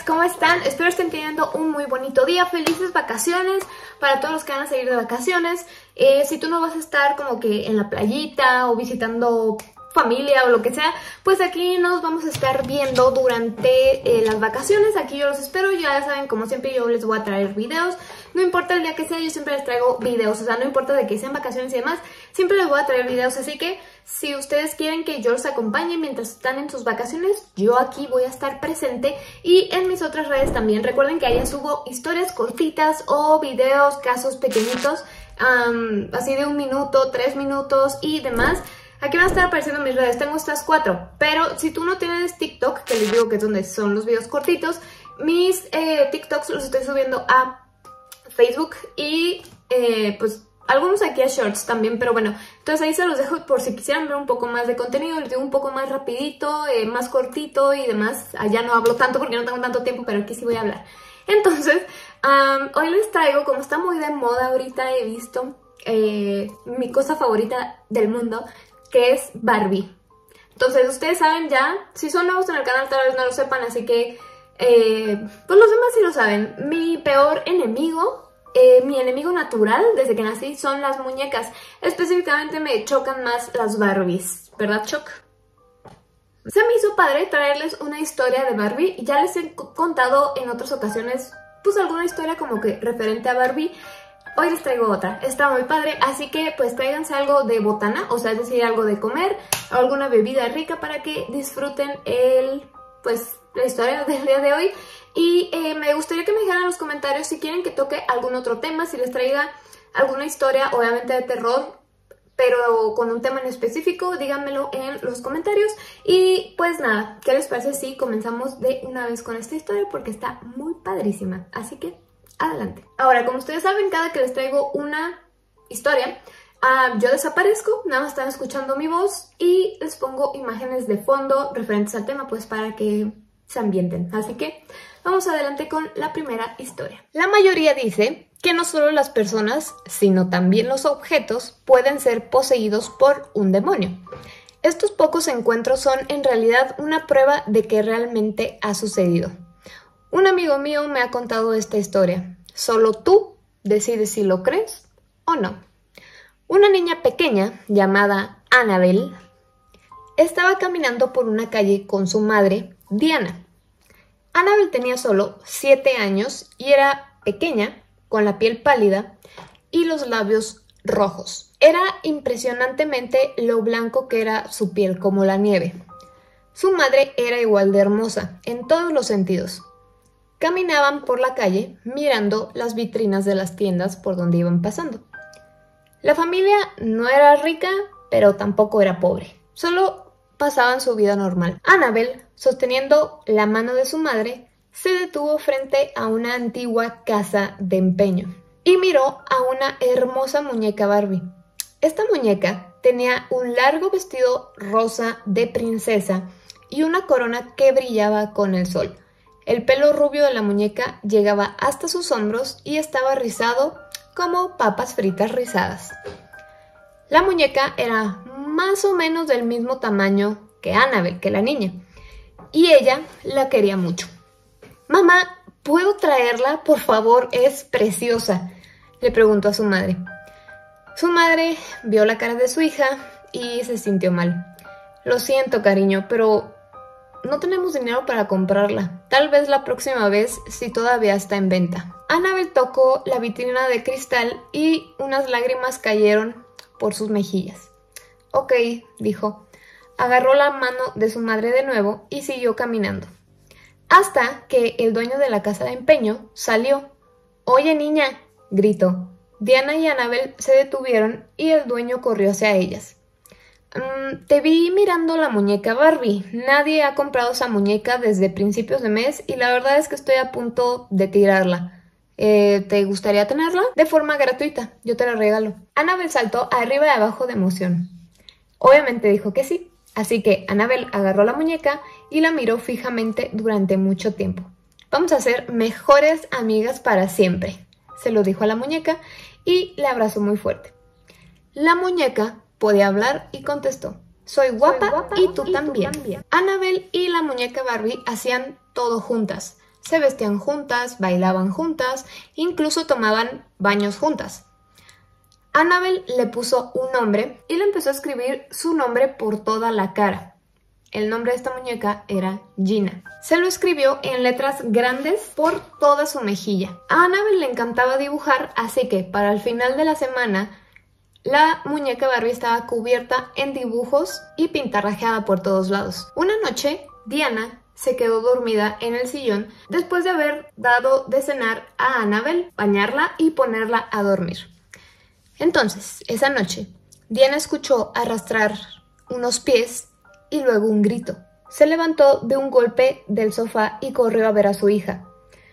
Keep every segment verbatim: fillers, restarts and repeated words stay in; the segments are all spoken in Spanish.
¿cómo están? Espero estén teniendo un muy bonito día, felices vacaciones para todos los que van a salir de vacaciones. Eh, si tú no vas a estar como que en la playita o visitando familia o lo que sea, pues aquí nos vamos a estar viendo durante eh, las vacaciones. Aquí yo los espero, ya saben, como siempre yo les voy a traer videos. No importa el día que sea, yo siempre les traigo videos, o sea, no importa de que sean vacaciones y demás, siempre les voy a traer videos, así que si ustedes quieren que yo los acompañe mientras están en sus vacaciones, yo aquí voy a estar presente y en mis otras redes también. Recuerden que allá subo historias cortitas o videos, casos pequeñitos, um, así de un minuto, tres minutos y demás. Aquí van a estar apareciendo mis redes, tengo estas cuatro, pero si tú no tienes TikTok, que les digo que es donde son los videos cortitos, mis eh, TikToks los estoy subiendo a Facebook y eh, pues algunos aquí a Shorts también, pero bueno, entonces ahí se los dejo por si quisieran ver un poco más de contenido. Les digo un poco más rapidito, eh, más cortito y demás. Allá no hablo tanto porque no tengo tanto tiempo, pero aquí sí voy a hablar. Entonces, um, hoy les traigo, como está muy de moda ahorita, he visto eh, mi cosa favorita del mundo, que es Barbie. Entonces, ustedes saben ya, si son nuevos en el canal tal vez no lo sepan, así que eh, pues los demás sí lo saben. Mi peor enemigo, eh, mi enemigo natural desde que nací son las muñecas. Específicamente me chocan más las Barbies, ¿verdad, Choc? Se me hizo padre traerles una historia de Barbie. Ya les he contado en otras ocasiones pues alguna historia como que referente a Barbie. Hoy les traigo otra, está muy padre, así que pues tráiganse algo de botana, o sea, es decir, algo de comer o alguna bebida rica para que disfruten el, pues, la historia del día de hoy. Y eh, me gustaría que me dijeran en los comentarios si quieren que toque algún otro tema, si les traiga alguna historia, obviamente de terror, pero con un tema en específico, díganmelo en los comentarios. Y pues nada, ¿qué les parece si comenzamos de una vez con esta historia? Porque está muy padrísima, así que adelante. Ahora, como ustedes saben, cada que les traigo una historia, uh, yo desaparezco, nada más están escuchando mi voz y les pongo imágenes de fondo referentes al tema, pues para que se ambienten. Así que vamos adelante con la primera historia. La mayoría dice que no solo las personas, sino también los objetos pueden ser poseídos por un demonio. Estos pocos encuentros son en realidad una prueba de que realmente ha sucedido. Un amigo mío me ha contado esta historia. Solo tú decides si lo crees o no. Una niña pequeña llamada Annabelle estaba caminando por una calle con su madre, Diana. Annabelle tenía solo siete años y era pequeña, con la piel pálida y los labios rojos. Era impresionantemente lo blanco que era su piel, como la nieve. Su madre era igual de hermosa, en todos los sentidos. Caminaban por la calle mirando las vitrinas de las tiendas por donde iban pasando. La familia no era rica, pero tampoco era pobre. Solo pasaban su vida normal. Annabelle, sosteniendo la mano de su madre, se detuvo frente a una antigua casa de empeño y miró a una hermosa muñeca Barbie. Esta muñeca tenía un largo vestido rosa de princesa y una corona que brillaba con el sol. El pelo rubio de la muñeca llegaba hasta sus hombros y estaba rizado como papas fritas rizadas. La muñeca era más o menos del mismo tamaño que Annabelle, que la niña, y ella la quería mucho. «Mamá, ¿puedo traerla? Por favor, es preciosa», le preguntó a su madre. Su madre vio la cara de su hija y se sintió mal. «Lo siento, cariño, pero no tenemos dinero para comprarla. Tal vez la próxima vez si todavía está en venta». Annabelle tocó la vitrina de cristal y unas lágrimas cayeron por sus mejillas. «Ok», dijo. Agarró la mano de su madre de nuevo y siguió caminando. Hasta que el dueño de la casa de empeño salió. «Oye, niña», gritó. Diana y Annabelle se detuvieron y el dueño corrió hacia ellas. Mm, te vi mirando la muñeca Barbie. Nadie ha comprado esa muñeca desde principios de mes y la verdad es que estoy a punto de tirarla. Eh, ¿Te gustaría tenerla? De forma gratuita, yo te la regalo. Annabelle saltó arriba y abajo de emoción. Obviamente dijo que sí, así que Annabelle agarró la muñeca y la miró fijamente durante mucho tiempo. «Vamos a ser mejores amigas para siempre», se lo dijo a la muñeca y le abrazó muy fuerte. La muñeca podía hablar y contestó: «Soy guapa, Soy guapa y, tú, y también. tú también». Annabelle y la muñeca Barbie hacían todo juntas. se vestían juntas, bailaban juntas, incluso tomaban baños juntas. Annabelle le puso un nombre y le empezó a escribir su nombre por toda la cara. El nombre de esta muñeca era Gina. Se lo escribió en letras grandes por toda su mejilla. A Annabelle le encantaba dibujar, así que para el final de la semana la muñeca Barbie estaba cubierta en dibujos y pintarrajeada por todos lados. Una noche, Diana se quedó dormida en el sillón después de haber dado de cenar a Annabelle, bañarla y ponerla a dormir. Entonces, esa noche, Diana escuchó arrastrar unos pies y luego un grito. Se levantó de un golpe del sofá y corrió a ver a su hija.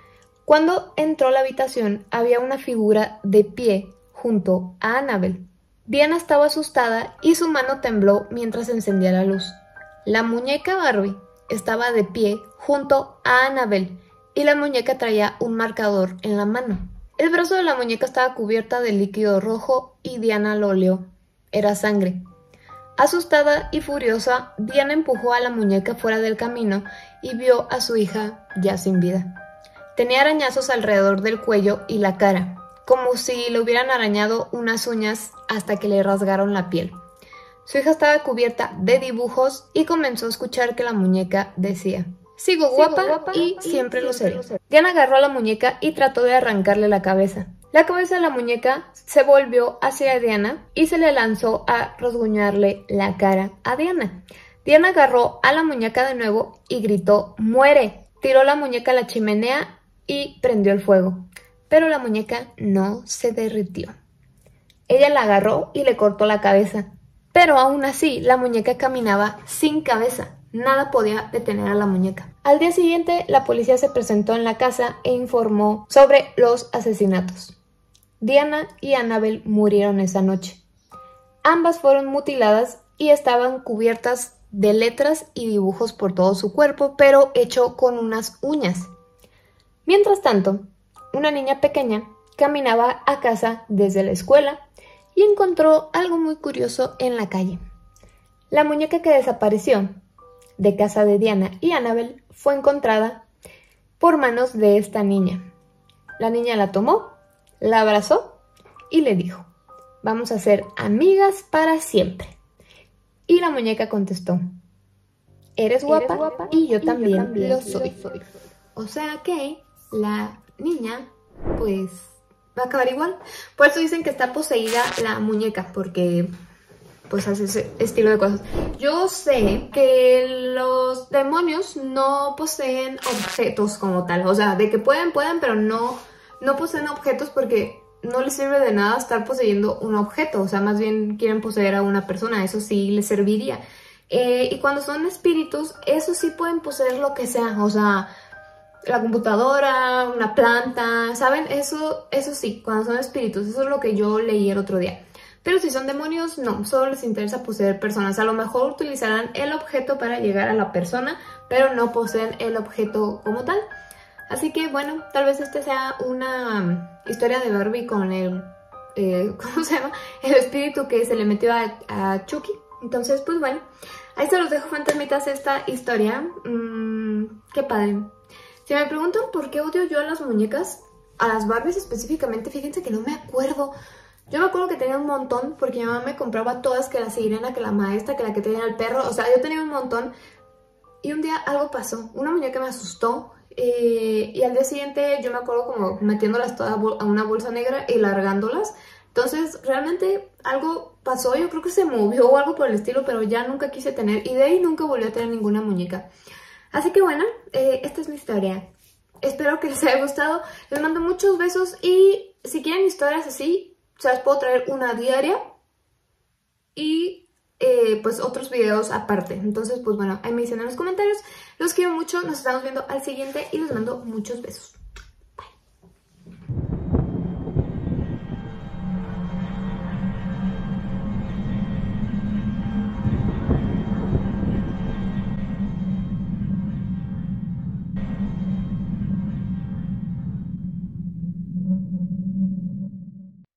Cuando entró a la habitación, había una figura de pie junto a Annabelle. Diana estaba asustada y su mano tembló mientras encendía la luz. La muñeca Barbie estaba de pie junto a Annabelle y la muñeca traía un marcador en la mano. El brazo de la muñeca estaba cubierta de líquido rojo y Diana lo olió. Era sangre. Asustada y furiosa, Diana empujó a la muñeca fuera del camino y vio a su hija ya sin vida. Tenía arañazos alrededor del cuello y la cara, como si le hubieran arañado unas uñas hasta que le rasgaron la piel. Su hija estaba cubierta de dibujos y comenzó a escuchar que la muñeca decía: Sigo guapa, Sigo guapa y, y siempre lo seré. Diana agarró a la muñeca y trató de arrancarle la cabeza. La cabeza de la muñeca se volvió hacia Diana y se le lanzó a rasguñarle la cara a Diana. Diana agarró a la muñeca de nuevo y gritó: ¡Muere! Tiró la muñeca a la chimenea y prendió el fuego. Pero la muñeca no se derritió. Ella la agarró y le cortó la cabeza. Pero aún así, la muñeca caminaba sin cabeza. Nada podía detener a la muñeca. Al día siguiente, la policía se presentó en la casa e informó sobre los asesinatos. Diana y Annabelle murieron esa noche. Ambas fueron mutiladas y estaban cubiertas de letras y dibujos por todo su cuerpo, pero hecho con unas uñas. Mientras tanto, una niña pequeña caminaba a casa desde la escuela y encontró algo muy curioso en la calle. La muñeca que desapareció de casa de Diana y Annabelle fue encontrada por manos de esta niña. La niña la tomó, la abrazó y le dijo: vamos a ser amigas para siempre. Y la muñeca contestó: eres guapa, ¿Eres guapa? Y, yo, y también yo también lo soy. soy. O sea que la niña pues va a acabar igual. Por eso dicen que está poseída la muñeca, porque pues hace ese estilo de cosas. Yo sé que los demonios no poseen objetos como tal. O sea, de que pueden, pueden, pero no, no poseen objetos porque no les sirve de nada estar poseyendo un objeto. O sea, más bien quieren poseer a una persona. Eso sí les serviría. Eh, y cuando son espíritus, eso sí pueden poseer lo que sea. O sea, la computadora, una planta, ¿saben? Eso, eso sí, cuando son espíritus. Eso es lo que yo leí el otro día. Pero si son demonios, no, solo les interesa poseer personas. A lo mejor utilizarán el objeto para llegar a la persona, pero no poseen el objeto como tal. Así que bueno, tal vez esta sea una historia de Barbie con el, eh, ¿cómo se llama? El espíritu que se le metió a, a Chucky. Entonces, pues bueno, ahí se los dejo, fantasmitas, esta historia. Mm, qué padre. Si me preguntan por qué odio yo a las muñecas, a las Barbies específicamente, fíjense que no me acuerdo. Yo me acuerdo que tenía un montón porque mi mamá me compraba todas, que la sirena, que la maestra, que la que tenía el perro. O sea, yo tenía un montón. Y un día algo pasó. Una muñeca me asustó. Eh, y al día siguiente yo me acuerdo como metiéndolas todas a una bolsa negra y largándolas. Entonces, realmente algo pasó. Yo creo que se movió o algo por el estilo, pero ya nunca quise tener. Y de ahí nunca volví a tener ninguna muñeca. Así que bueno, eh, esta es mi historia. Espero que les haya gustado. Les mando muchos besos y si quieren historias así, o sea, les puedo traer una diaria y eh, pues otros videos aparte. Entonces, pues bueno, ahí me dicen en los comentarios. Los quiero mucho, nos estamos viendo al siguiente y les mando muchos besos.